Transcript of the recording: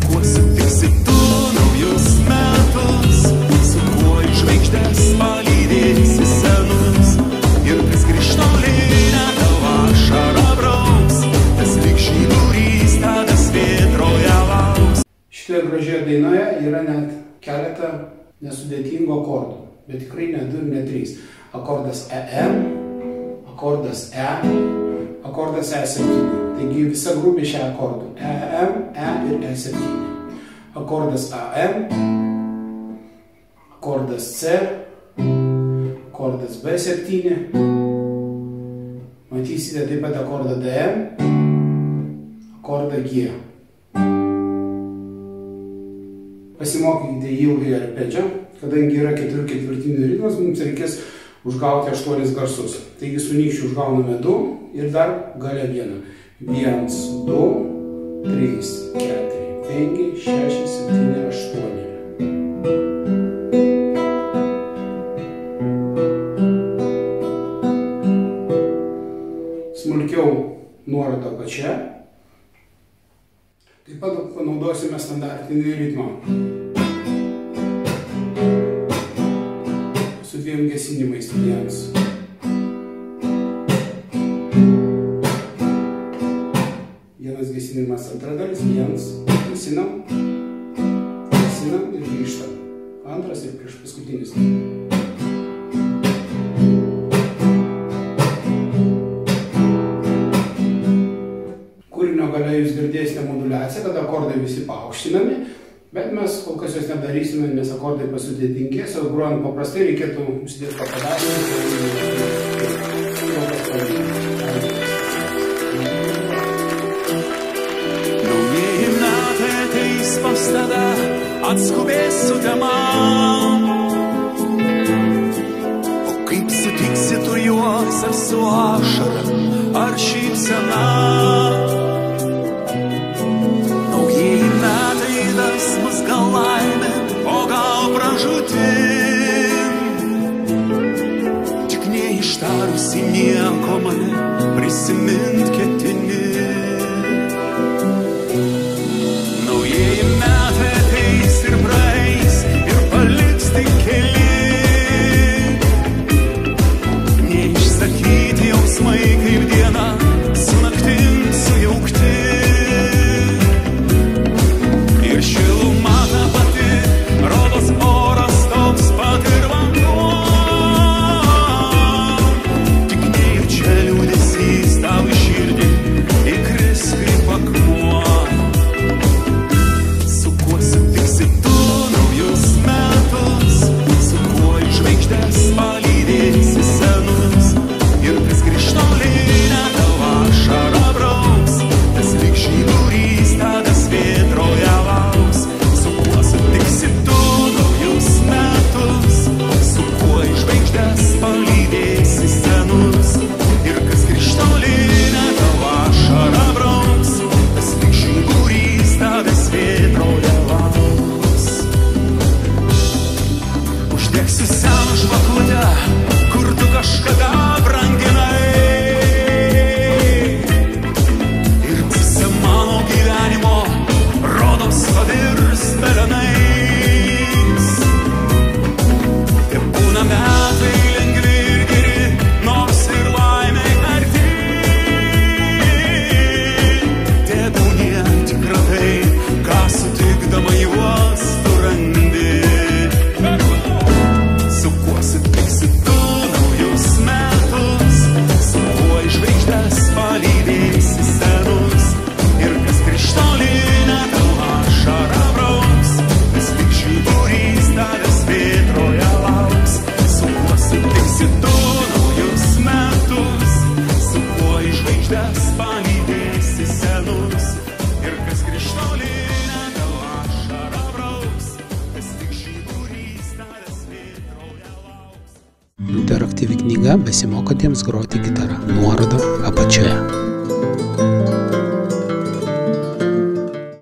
kuo sutiksi tu naujus metus, su kuo į žvaigždes palydėsi senus, ir kas krištolinę tavo ašarą brauks, tas lyg žydurys tada svėtroje lauks. Šitoje gražioje dainoje yra net keletą nesudėtingų akordų, bet tikrai ne 2 ir ne 3. Akordas EM, akordas E, akordas E7. Taigi visa grupė šią akordų EM, E ir E7. Akordas AM, akordas C, akordas B7. Matysite taip pat akordą DM, akordą G. Pasimokykite ilgai arpedžio, kadangi yra 4/4 ritmas, mums reikės užgauti 8 garsus. Taigi su nykščiu užgauname 2 ir dar gale 1. 1, 2, 3, 4, 5, 6, 7, 8. Smulkiau nuorodą apačia. Taip pat panaudosime standartinį ritmą. Su 2 gesinimais. 1. Vienas gesinimas, antra dalis. 1. Gesinam. Gesinam ir grįžtam. Antras ir prieš paskutinis. Kūrinio gale jūs girdėsite moduliaciją, kad akordai visi paaukštinami, bet mes kol kas jos nedarysime, nes akordai pasudėtingės, o grojant paprastai reikėtų užsidėti papadavimą. Naujieji metai ateis pas tave, atskubės sutema. O kaip sutiksi tu juos, ar su ašara, ar šypsena? Naujieji metai ves mus gal laimė, o gal pražūtin. Tik neištarusi nieko mane prisimint ketini. Naujieji metai ateis ir praeis ir paliks tik keli. Neišsakyti jausmai kaip diena, su naktim sujaukti. Ir šiluma ta pati, rodos oras toks pat ir vanduo. Tik nejučia liūdesys tau į širdį įkris kaip akmuo. Su kuo sutiksi tu naujus metus, su kuo į žvaigždes palydėsi senus, ir kas krištolinę tavo ašarą brauks, tas lyg žydurys tada svėtroje lauks. Su kuo sutiksi tu naujus metus, su kuo į žvaigždes palydėsi senus, ir kas krištolinę tavo ašarą brauks, tas lyg žydurys tada svėtroje lauks. Uždegsiu seną žvakutę, kur tu kažkada branginai, ir pusė mano gyvenimo rodos pavirs pelenais. Te būna metai lengvi ir geri, nors ir laimei arti. Te būnie tikra tai, ką sutikdama juos tu randi. Su kuo sutiksi tu naujus metus, su kuo į žvaigždes palydėsi senus, ir kas krištolinę tavo ašarą brauks, tas lyg žydurys tada svėtroje lauks. Su kuo sutiksi tu naujus metus, su kuo į žvaigždes palydėsi senus, ir kas krištolinę tavo ašarą brauks, tas lyg žydurys tada svėtroje lauks. Interaktyvi knyga besimokantiems groti gitarą. Nuoroda apačioje.